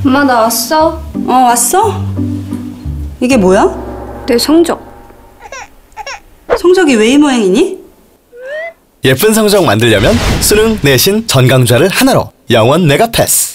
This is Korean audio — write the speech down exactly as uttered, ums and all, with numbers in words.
엄마 나 왔어. 어, 왔어? 이게 뭐야? 내 성적. 성적이 왜 이 모양이니? 예쁜 성적 만들려면 수능, 내신, 전강좌를 하나로 영원 메가 패스.